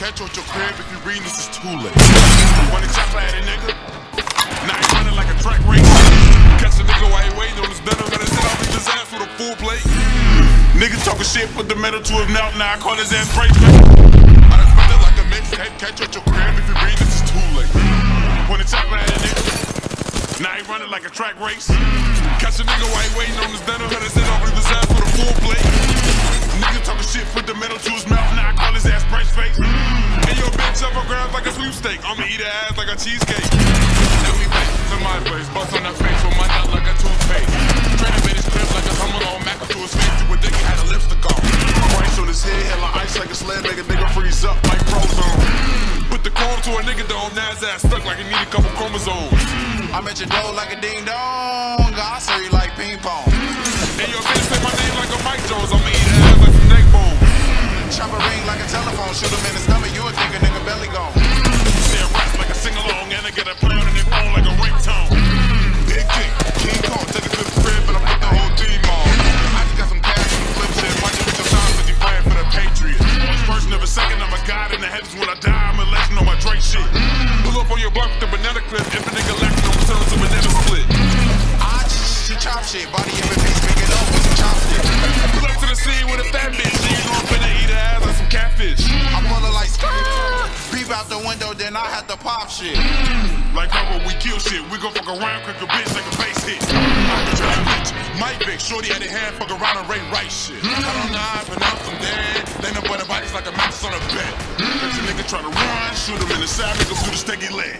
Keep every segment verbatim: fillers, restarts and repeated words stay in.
catch you at your crib if you reading this is too late. Wanna chop at it, nigga? Now he running like a track race. Catch a nigga while he waiting on his dinner, better sit off his ass with a full plate. Nigga talking shit, put the metal to his mouth, now I call his ass break. I done spent it like a mixtape, catch you at your crib if you reading this is too late. Wanna chop at it, nigga? Now he running like a track race. Catch a nigga while he waiting on his dinner, better sit off his ass with a full plate. Nigga talking shit, put the metal to his mouth, now I call his ass brace face. And your bitch up on ground like a sweepstake, I'ma eat her ass like a cheesecake. Let me back to my place, bust on her face with my nut like a toothpaste. Tryna made his crib like a humble on Mac to his face, you would think he had a lipstick on. Price on his head, hella ice like a sled, make a nigga freeze up like Frozone. Put the chrome to a nigga dome, now his ass stuck like he need a couple chromosomes. I'm at your door like a ding dong, I serve you like ping pong. And your bitch say my name like a Mike Jones, I'ma eat her ass like some neck bones. Chop a ring like a telephone, shoot him in the stomach, you would think a nigga belly gone. Say a rap like a sing-along, and I get a pound in their phone like a ringtone. Big kick, King Kong, take it to the crib, and I put the whole team on. I just got some cash from the flip shit, watch it with your time, cause you praying for the Patriots. First, never second, I'm a god in the heavens. When I die, I'm a legend on my Drake shit. Pull up on your block with the banana clip, if a nigga lacking, I'm turning to banana split. I just chop shit, body in the face, pick it up with some chopsticks. Pull up to the scene with a fat bitch, you know I'm finna eat her ass like some catfish. I'm gonna like peep out the window, then I have to pop shit. Like how when we kill shit, we gon' fuck around, quick a bitch like a bass hit. I'm the trap bitch, Mike Vick, shorty at the hand, fuck around and Ray right shit. I don't know how I pronounce them dead, they know what the body's like a mattress on a bed. Catch a nigga try to run, shoot him in the side, make him do the sticky leg.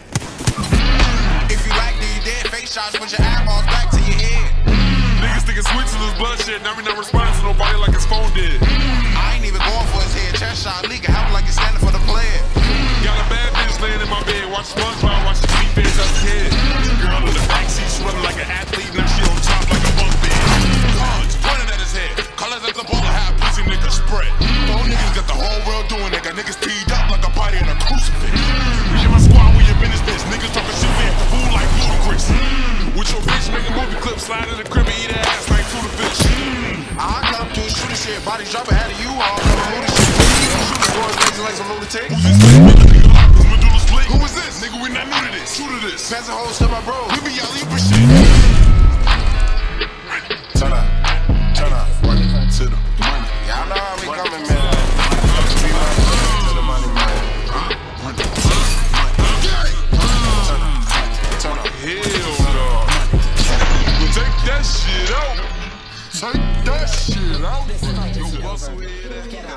If you like the dead face shots, put your eyeballs back to your head. Niggas thinking switch to this blood shit, now we not responding to nobody like his phone did. I ain't even going for his head, chest shot leaking, happen like he's standing for the player. Got a bad bitch laying in my bed, watch SpongeBob, watch the feet fades out his head. Girl in the backseat, she running like an athlete, now she on top like a bunk bed. Guns running at his head, colors at the ball, half pussy niggas spread. Those niggas got the whole world doing it, got niggas teed up like a body in a crucifix. Me and my squad, we your business bitch, niggas talking shit, we act the fool like Ludacris. With your bitch, make a movie clip, slide in the crib and eat her ass like tuna fish. I come to a shooter shit, body dropping, had a U-Haul, never moved shit. Shooting boys blazing like some lunatic. Who's this nigga? Medulla split. Who is this? Nigga, we not new to this. True to this. Passing hoes to my bro. We be y'all Libra shit. Turn up, turn up, to the money. Y'all know how we coming, man. To the money, man. Turn up, turn up. Hell no. Take that shit out. Take that shit out. Yo, bustle head.